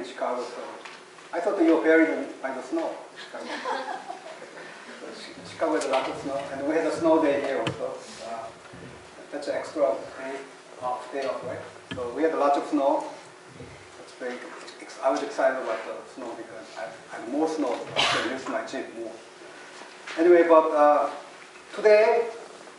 Chicago, so I thought you were buried by the snow. Chicago. Chicago has a lot of snow, and we had a snow day here also. That's an extra day off, right? So we had a lot of snow. That's very. I was excited about the snow because I had more snow. I can use my Jeep more. Anyway, but today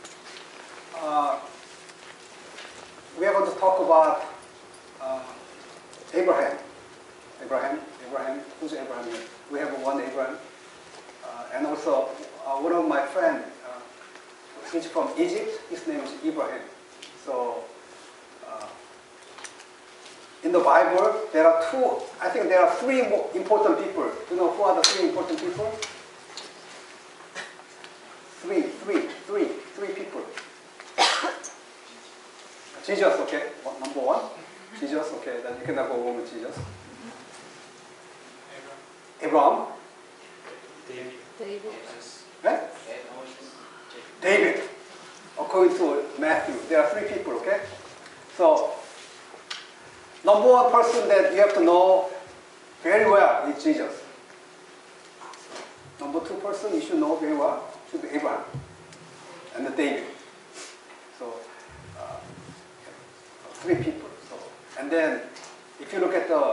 we are going to talk about Abraham. Abraham. Who's Abraham? We have one Abraham, and also one of my friends. He's from Egypt. His name is Ibrahim. So in the Bible, there are I think there are three more important people. You know who are the three important people? Three people. Jesus, okay. Number one. Jesus, okay. Then you can go over with Jesus. Abraham. David. Eh? David. According to Matthew, there are three people, okay? So, number one person that you have to know very well is Jesus. Number two person you should know very well should be Abraham and the David. So, three people. So, and then, if you look at the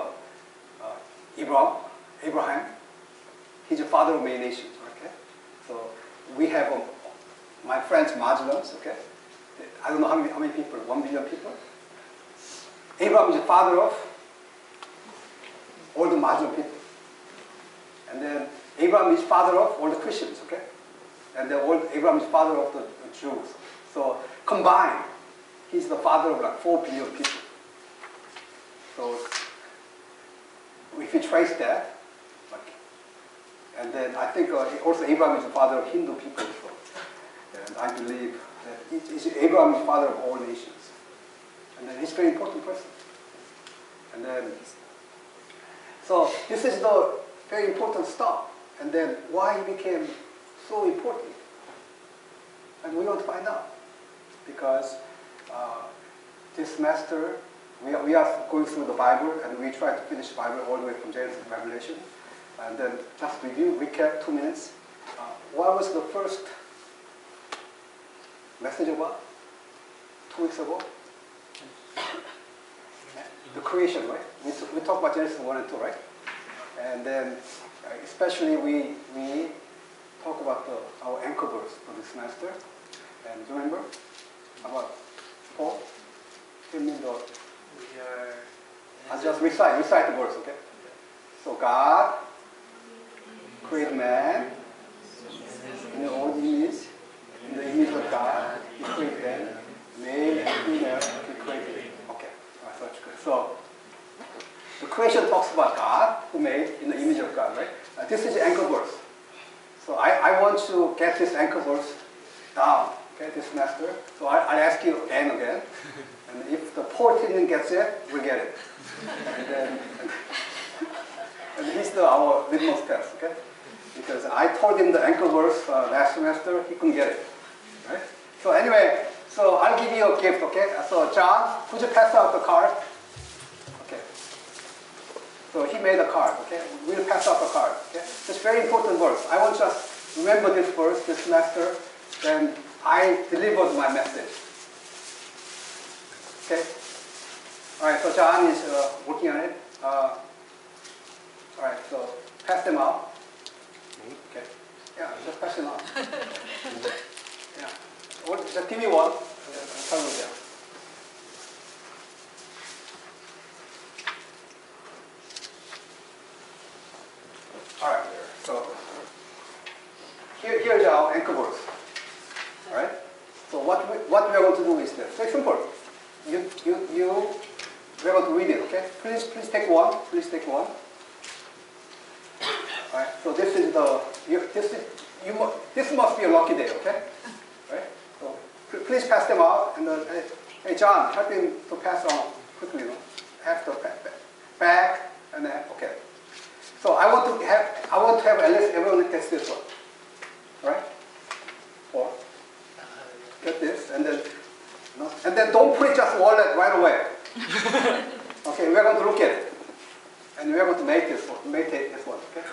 Abraham, he's the father of many nations, okay? So, we have my friends Muslims, okay? I don't know how many people, 1 billion people. Abraham is the father of all the Muslim people. And then Abraham is father of all the Christians, okay? And then Abraham is father of the Jews. So combined, he's the father of like 4 billion people. So if you trace that, and then I think also Abraham is the father of Hindu people. So, and I believe that Abraham is the father of all nations. And then he's a very important person. And then, so this is the very important stuff. And then why he became so important. And we want to find out. Because this semester, we are going through the Bible, and we try to finish the Bible all the way from Genesis to Revelation. And then just recap 2 minutes. What was the first message about 2 weeks ago? The creation, right? We talked about Genesis 1 and 2, right? And then, especially we talk about our anchor verse for this semester. And do you remember about Paul? I'll just recite the verse, okay? So God created man in the own image, in the image of God. He created them, male and female. He created them. Okay, that's good. So the creation talks about God, who made in the image of God, right? This is the anchor verse. So I want to get this anchor verse down, okay, this semester. So I ask you again. And if the poor student gets it, we get it. And then, and he's our litmus test, okay? Because I told him the anchor verse last semester, he couldn't get it, right? So anyway, so I'll give you a gift, okay? So John, could you pass out the card? Okay. So he made a card, okay? We'll pass out the card, okay? It's a very important verse. I want you to just remember this verse this semester, then I delivered my message. Okay? All right, so John is working on it. All right, so pass them out. Okay. Yeah, just pass them out. Yeah. Just give me one. Yeah. All right, so here's our anchor verse. All right. So what we are going to do is this. Very simple. We're going to read it. Okay. Please take one. Please take one. All right. So this is this must be a lucky day. Okay. Right. So please pass them out. And hey John, help him to pass on quickly. You know? After back and then okay. So I want to have at least everyone gets this one. Right? Or get this and then don't put it just wallet right away. Okay, we're going to look at it. And we are going to meditate this one, okay?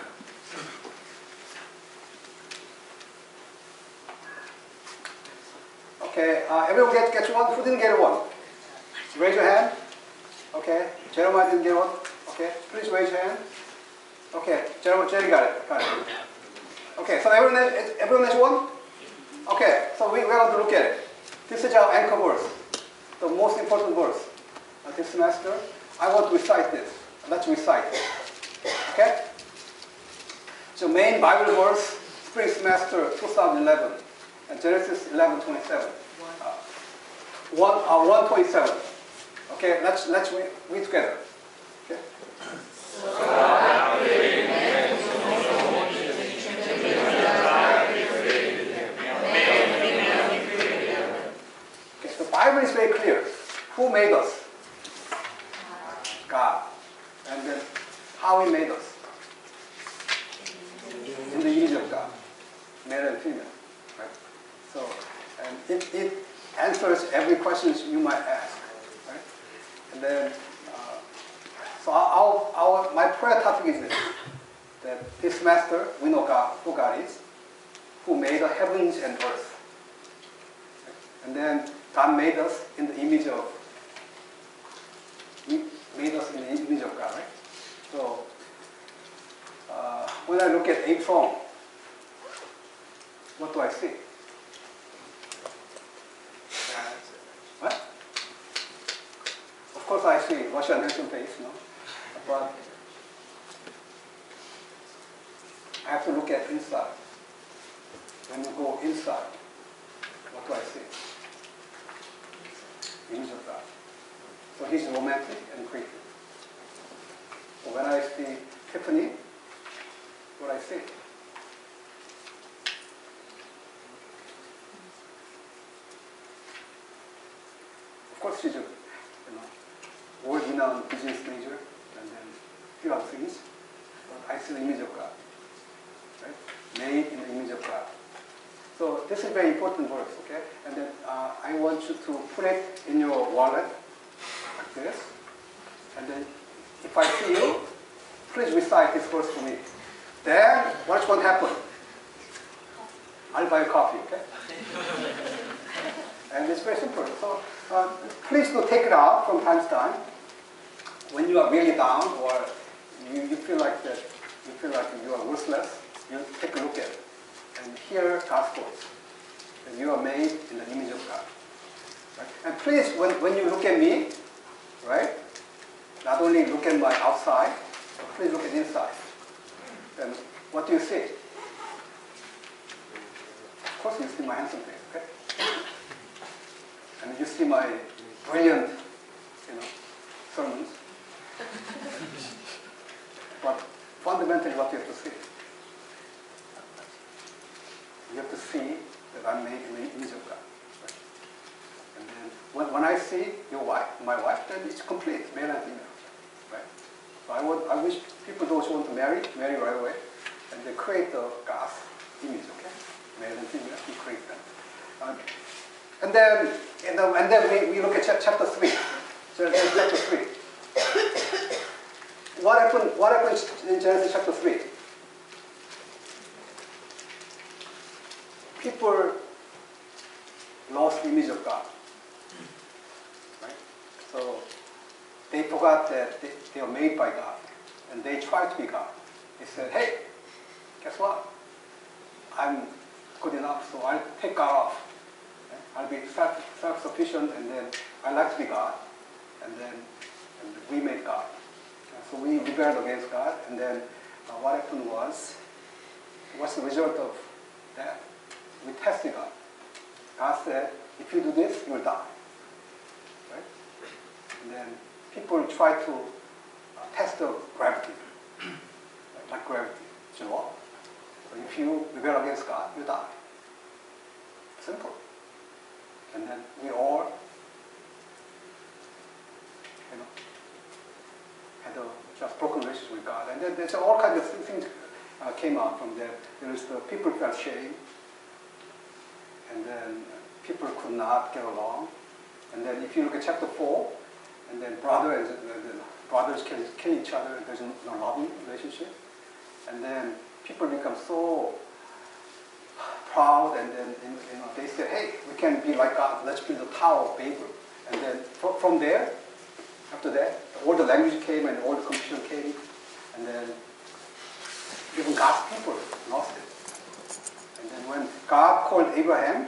Okay, everyone gets one? Who didn't get one? Raise your hand. Okay, Jeremiah didn't get one. Okay, please raise your hand. Okay, Jerry got it. Okay, so everyone has one? Okay, so we're going to look at it. This is our anchor verse, the most important verse of this semester. I want to recite this. Let's recite it. Okay? So main Bible verse, spring semester 2011, and Genesis 11:27. 1:27. Okay, let's read together. Okay. Okay, the Bible is very clear. Who made us? God. And then how He made us? In the image of God, male and female. Right? So, and it answers every question you might ask. Right? And then, so my prayer topic is this: that this semester we know God, who God is, who made the heavens and earth. Right? And then God made us in the image of. Made us in the image of God, right? So, when I look at a song, what do I see? What? Of course I see Russian handsome face, no? But I have to look at inside. When you go inside, what do I see? Image of God. So He's romantic and creepy. So when I see Tiffany, what I see? Of course she's a world-renowned business major and then a few other things. But I see the image of God. Right? Made in the image of God. So this is a very important verse, okay? And then I want you to put it in your wallet like this. And then if I see you, please recite this verse for me. Then what's going to happen? I'll buy a coffee, okay? And it's very simple. So please do take it out from time to time. When you are really down or you feel like you are worthless, you take a look at it. And hear God's voice. That you are made in the image of God. Right? And please, when you look at me, right? Not only look at my outside, but please look at inside. And what do you see? Of course you see my handsome face, okay? And you see my brilliant, sermons. But fundamentally what you have to see? You have to see that I'm made in the image of God. Right? And then when I see my wife, then it's complete, male and female. Right? So I wish people, those who want to marry right away, and they create the God's image, okay? Male and female, He creates them. And then we look at chapter 3. So chapter 3. What happened in Genesis chapter 3? People lost the image of God. Right? So they forgot that they are made by God. And they tried to be God. They said, hey, guess what? I'm good enough, so I'll take God off. I'll be self-sufficient, and then I like to be God. And we made God. So we rebelled against God, and then what happened was, what's the result of that? We tested God. God said, if you do this, you will die. Right? And then people try to test the gravity. Like gravity. It's a law. So if you rebel against God, you die. Simple. And then we all, had a just broken relationship with God. And then there's all kinds of things came out from there. There was the people felt shame. And then people could not get along. And then if you look at chapter 4, and then brother and brothers can kill each other, there's no loving relationship. And then people become so proud, and then they say, hey, we can be like God, let's build a tower of Babel. And then from there, after that, all the language came and all the confusion came, and then even God's people lost it. And then when God called Abraham,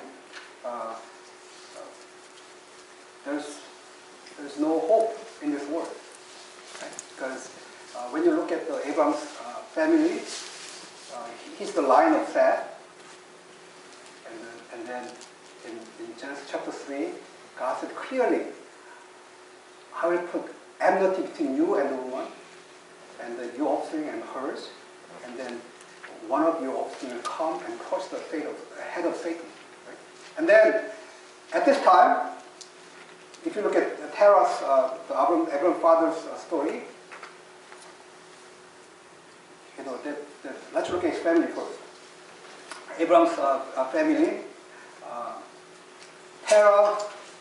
there's no hope in this world, right? Because when you look at Abraham's family, he's the line of Seth. And then in Genesis chapter 3, God said clearly, I will put enmity between you and the woman, and your offspring and hers, and then one of your offspring will come and crush the head of Satan. Right? And then at this time, if you look at Terah's, Abraham's father's story, let's look at his family first. Abraham's family, Terah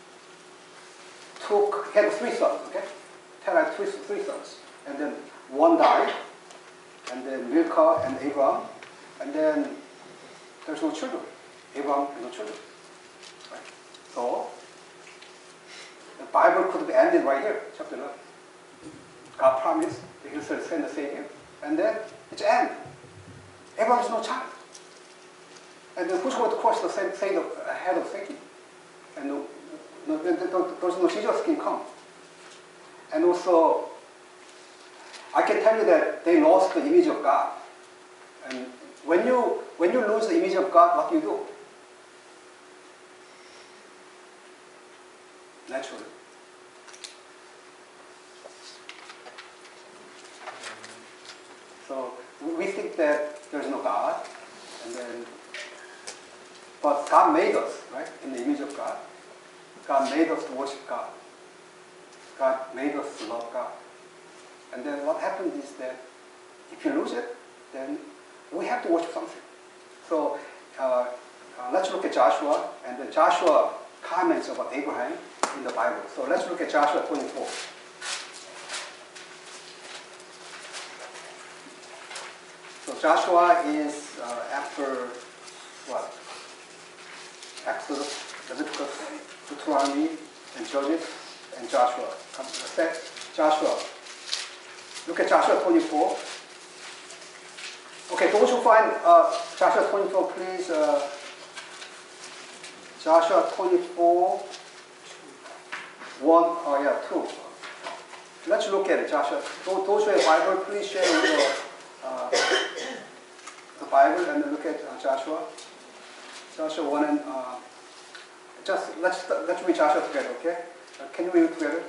had 3 sons, okay? Terah had three sons. And then one died, and then Milcah and Abraham, and then there's no children. Abraham had no children. Right? So, the Bible could have ended right here, chapter 11. God promised that he will send the Savior, and then it's end. Abraham has no child. And then who's going to crush the head of Satan? And there's no Jesus can come. And also, I can tell you that they lost the image of God. And when you lose the image of God, what do you do? Naturally. So we think that there's no God, and then, but God made us, right, in the image of God. God made us to worship God. God made us to love God. And then what happens is that if you lose it, then we have to worship something. So let's look at Joshua, and then Joshua comments about Abraham in the Bible. So let's look at Joshua 24. So Joshua is after what? Exodus, Leviticus, Deuteronomy, and Judges, and Joshua. Joshua. Look at Joshua 24. Okay, those who find Joshua 24, please. Joshua 24, 2. Let's look at it, Joshua. Those who have Bible, please share the Bible and look at Joshua. Joshua 1 and let's read Joshua together, okay? Can you read it together?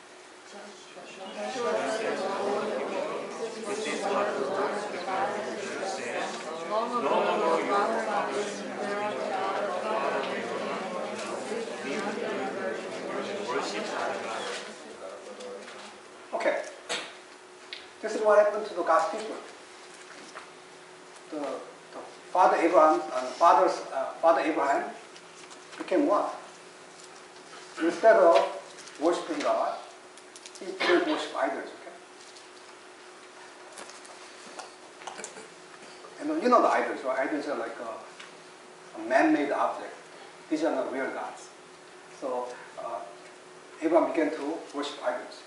Okay. This is what happened to the God's people. The father Abraham, father Abraham became what? Instead of worshiping God, he didn't worship idols. Okay. And you know the idols, right? Idols are like a man-made object. These are not real gods. So Abraham began to worship idols.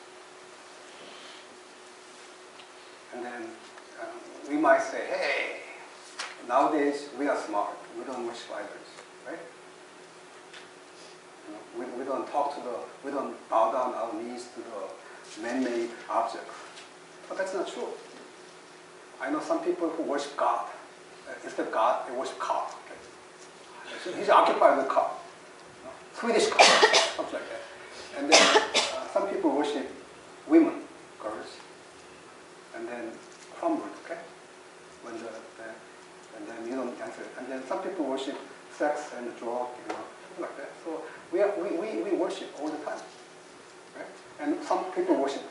And then we might say, hey, nowadays we are smart. We don't worship idols, right? We don't we don't bow down our knees to the man-made objects. But that's not true. I know some people who worship God. Instead of God, they worship car. Okay? So he's occupied with car. Swedish car, something like that. And then some people worship women, girls, and then crumble, okay? And then you don't answer it. And then some people worship sex and drug, something like that. So we worship all the time, right? And some people worship,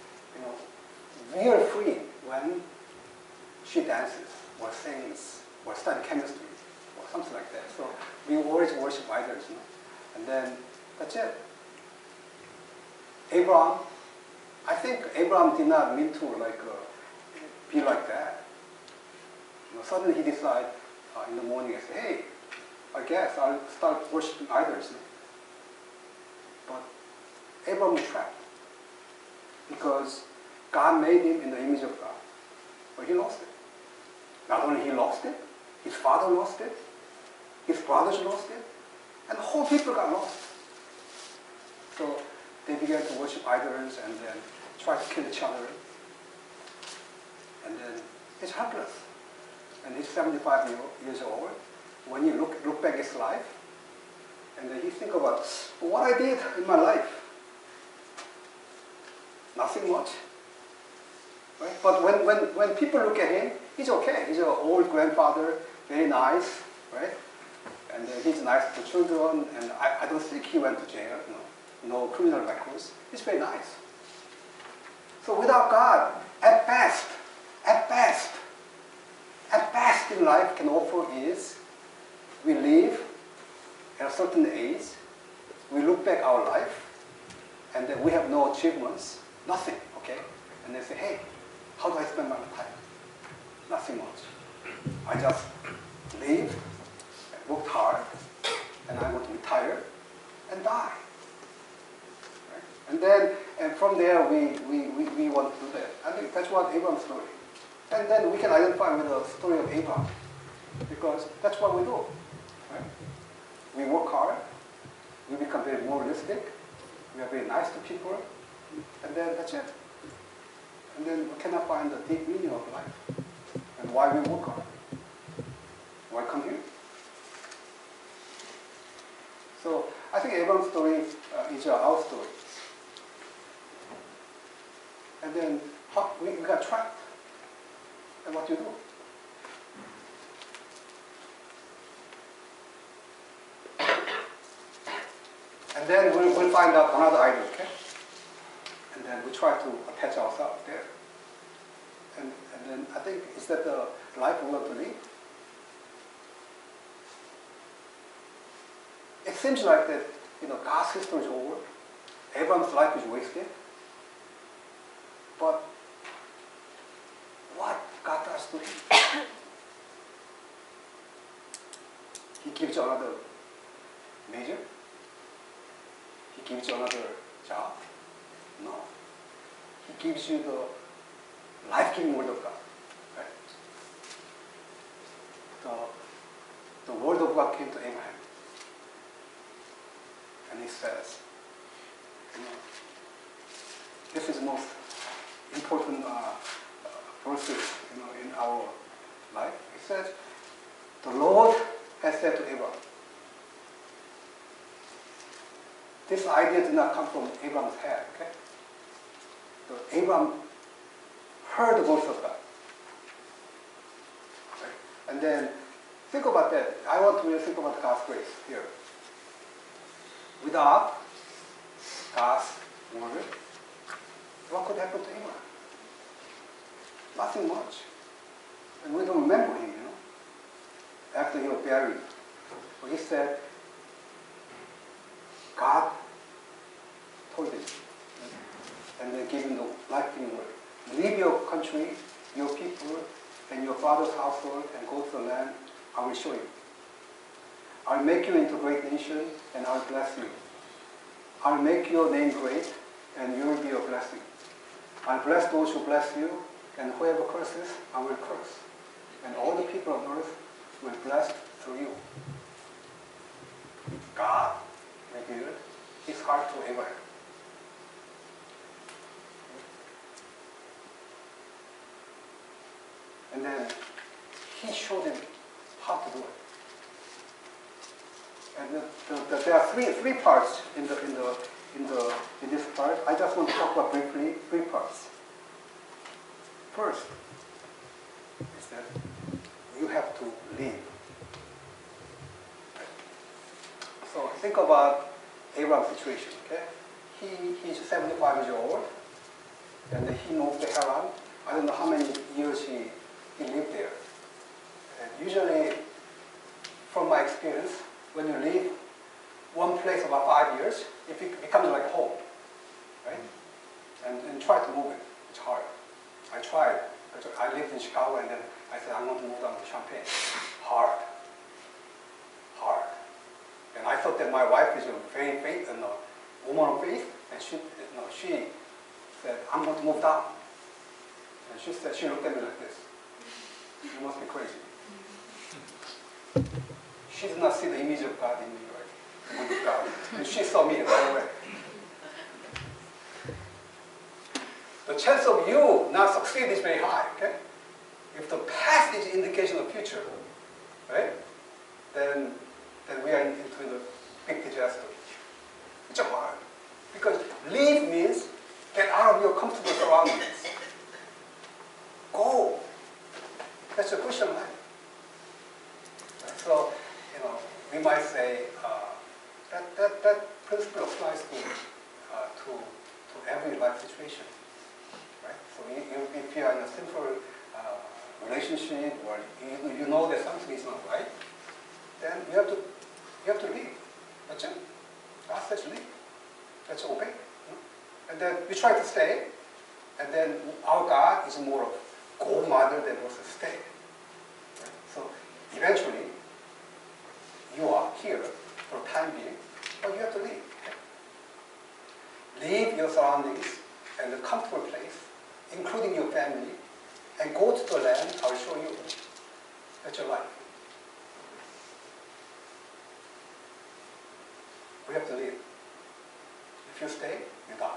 real free when she dances or sings or study chemistry or something like that. So we always worship idols, And then that's it. Abraham I think Abraham did not mean to be like that. Suddenly he decided in the morning, I said, hey, I guess I'll start worshiping idols. But Abraham was trapped because God made him in the image of God. But he lost it. Not only he lost it, his father lost it, his brothers lost it, and the whole people got lost. So they began to worship idols and then try to kill each other. And then it's helpless. And he's 75 years old. When you look back at his life, and then he think about what I did in my life. Nothing much. Right? But when people look at him, he's okay. He's an old grandfather, very nice, right? And he's nice to children, and I don't think he went to jail, no criminal records. He's very nice. So without God, at best in life can offer is we live at a certain age, we look back our life, and then we have no achievements, nothing, okay? And they say, hey, how do I spend my time? Nothing much. I just live, worked hard, and I want to retire and die. Right? And from there, we want to do that. I think that's what Abraham's story. And then we can identify with the story of Abraham, because that's what we do. Right? We work hard, we become very moralistic, we are very nice to people, and then that's it. And then we cannot find the deep meaning of life and why we work hard. Why come here? So I think Abraham's story is our story. And then we got trapped. And what do you do? And then we'll find out another idol, okay? And then we try to attach ourselves there. And then I think, is that the life we want to live? It seems like that, God's history is over. Abraham's life is wasted. But what God does to him? He gives you another major? He gives you another job? No. He gives you the life-giving word of God. Right? The word of God came to Abraham. And he says, this is the most important verses in our life. It says, the Lord has said to Abraham. This idea did not come from Abraham's head, okay? So Abraham heard the voice of God. Okay? And then think about that. I want to really think about God's grace here. Without God's word, what could happen to Abraham? Nothing much. And we don't remember him, after he was buried. But he said, God told him, and then gave him the life-giving word. Leave your country, your people, and your father's household, and go to the land I will show you. I'll make you into a great nation, and I'll bless you. I'll make your name great, and you will be a blessing. I'll bless those who bless you, and whoever curses, I will curse. And all the people of earth will be blessed through you. God revealed his heart to Abraham. And then he showed him how to do it. And there are three parts in this part. I just want to talk about briefly three parts. First is that you have to live. So think about Abraham's situation. Okay, he's 75 years old, and he moved to Haran. I don't know how many years he lived there. And usually, from my experience, when you live one place about 5 years, it becomes like home, right? And try So I lived in Chicago, and then I said, I'm going to move down to Champaign. Hard. Hard. And I thought that my wife is a very faith, woman of faith, and she said, I'm going to move down. And she said, she looked at me like this. You must be crazy. She did not see the image of God in me, right? The image of God. And she saw me right away. The chance of you not succeed is very high, okay? If the past is indication of future, right? Then we are into the big disaster. It's hard. Because leave means get out of your comfortable surroundings. Go. That's a Christian life. So, we might say that principle applies to every life situation. Right? So if you are in a simple relationship, or you know that something is not right, then you have to leave. That's it. God says leave. Let's obey. And then we try to stay, and then our God is more of go rather than versus stay. Right? So eventually, you are here for the time being, but you have to leave. Okay? Leave your surroundings and the comfortable place, including your family, and go to the land I will show you. That's your life. We have to leave. If you stay, you die.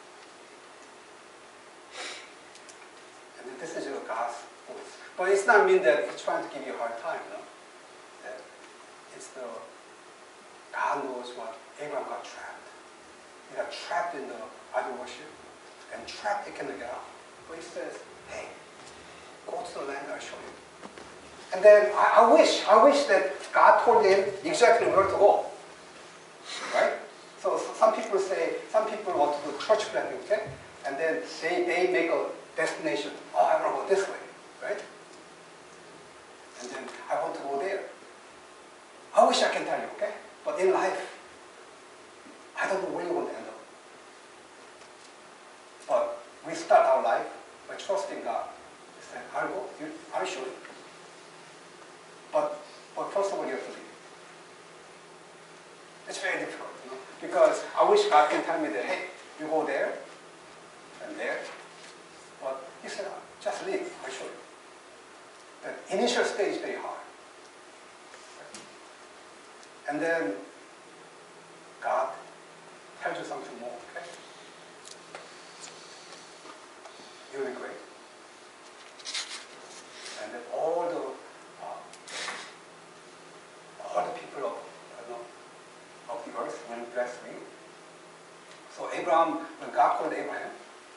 And this is your God's voice. But it's not mean that He's trying to give you a hard time, That it's God knows what Abraham got trapped. He got trapped in the idol worship, and trapped, he cannot get out. But He says, hey, go to the land I'll show you. And then I wish that God told him exactly where to go. Right? So some people want to do church planting, okay? And then they make a destination. Oh, I want to go this way, right? And then I want to go there. I wish I can tell you, okay? But in life, I don't know where you're going to end up. But we start our life by trusting God. We say, I'll go, I'll show you. But first of all, you have to leave. It's very difficult, because I wish God can tell me that, hey, you go there and there. But He said, just leave, I'll show you. The initial stage is very hard. And then God tells you something more, okay? You'll be great. And then all the people of the earth will bless you. So Abraham, when God called Abraham,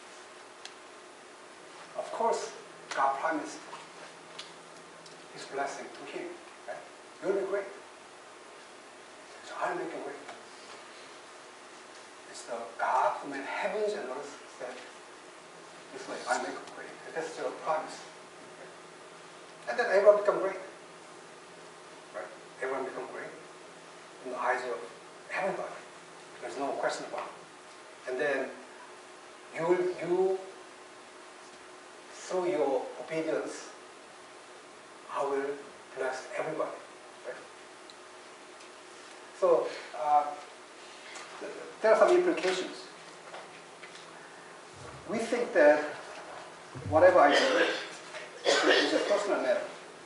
of course, God promised His blessing to him. Right? You'll be great. So I'll make you great. It's the God who made heavens and earth said, this way, I'll make you great. And that's your promise. Right? And then Abraham became great. Right? Abraham became great in the eyes of everybody. There's no question about it. And then you through your obedience, I will bless everybody. Right? So there are some implications. We think that whatever I do is a personal matter.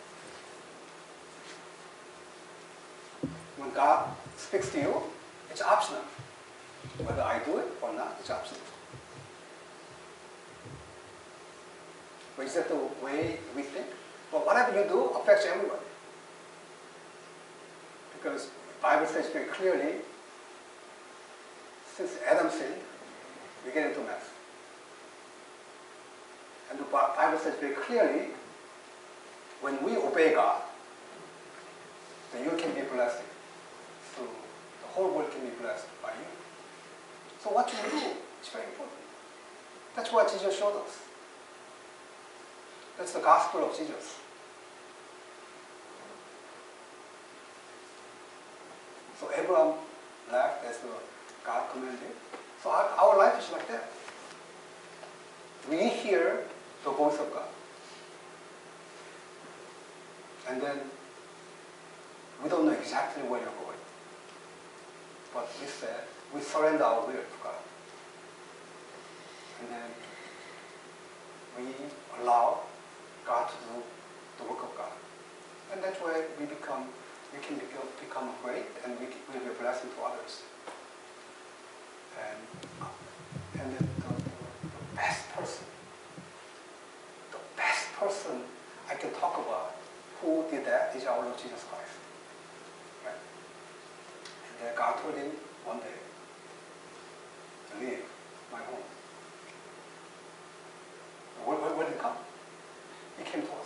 When God speaks to you, it's optional. Whether I do it or not, it's optional. But is that the way we think? Well, whatever you do affects everybody. Because the Bible says very clearly, since Adam sinned, we get into mess. And the Bible says very clearly, when we obey God, then you can be blessed. So the whole world can be blessed by you. So what you do is very important. That's what Jesus showed us. That's the gospel of Jesus. So Abraham left as God commanded. So our life is like that. We hear the voice of God. And then we don't know exactly where you're going. But we said, we surrender our will to God. And then we allow God to do the work of God. And that's where we can become great, and we will be a blessing to others. And then the best person I can talk about who did that is our Lord Jesus Christ. Right? And then God told him one day to leave my home. Where did he come? He came to us.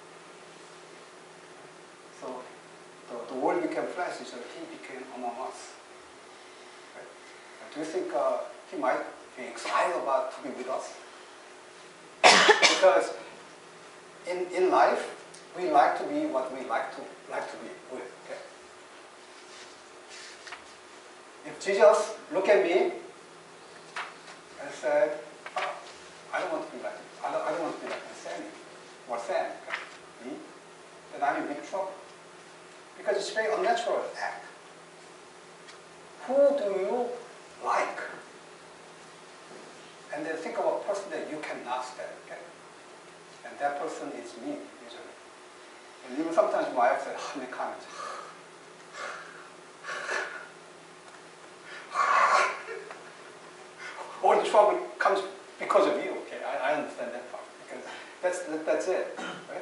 So the word became flesh, so he became among us. Right? Do you think he might be excited about to be with us? Because in life, we like to be what we like to be with. Okay? If Jesus looked at me and said, oh, I don't want to be like you. I don't want to be like Sam or Sam, me, then I'm in big trouble. Because it's a very unnatural act. Who do you like? And then think of a person that you cannot stand, okay? And that person is me, usually. And even sometimes my wife says, oh, comment. All the trouble comes because of you, okay? I understand that part, because that's it, right?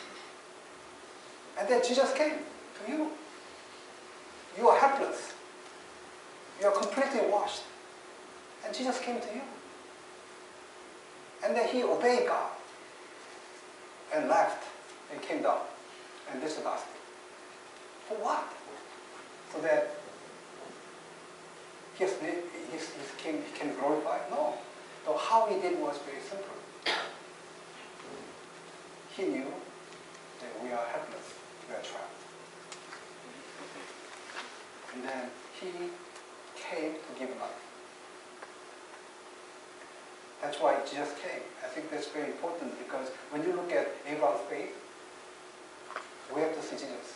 And then Jesus came to you. You are helpless. You are completely washed. And Jesus came to you. And then he obeyed God and left and came down. And this is the gospel. For what? So that he can glorify? No. So how he did was very simple. He knew that we are helpless, we are trapped. And then he came to give life. That's why Jesus came. I think that's very important, because when you look at Abraham's faith, we have to see Jesus.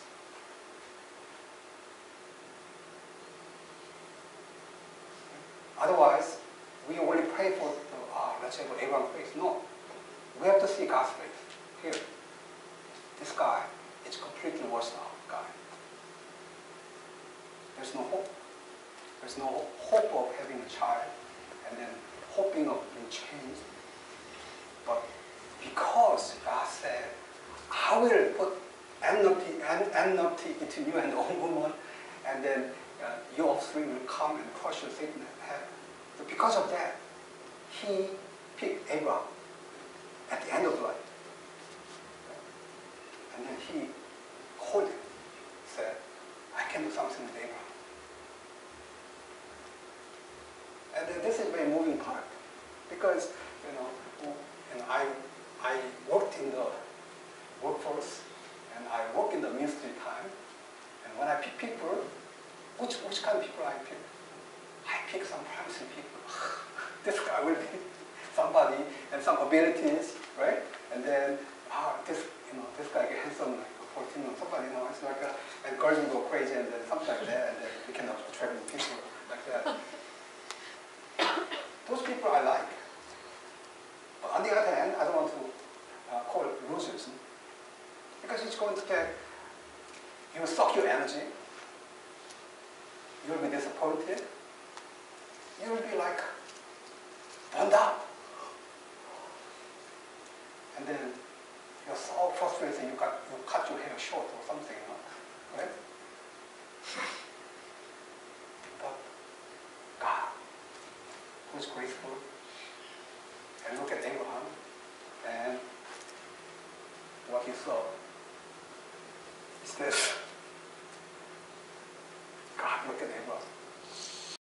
Otherwise, we only pray for let's say for Abraham's faith. No. We have to see God's faith. Here. This guy is completely washed out guy. There's no hope. There's no hope of having a child and then hoping of being changed. But because God said, I will put enmity between you and the old woman, and then your offspring will come and crush your Satan head. So because of that, he picked Abraham at the end of life. And then he called him, said, I can do something with Abraham. And this is a very moving part, because I worked in the workforce, and I work in the ministry time, and when I pick people, which kind of people I pick? I pick some promising people. This guy will be somebody and some abilities, right? And then this guy gets handsome like 14 or somebody, it's like and girls will go crazy and then something like that, and then we can attract people like that. Those people I like. But on the other hand, I don't want to call it losers, because it's going to you will suck your energy. You will be disappointed. You will be like burned out. And then you're so frustrated you cut your hair short or something, right? But God, who's graceful, and look at Abraham and what he saw is this.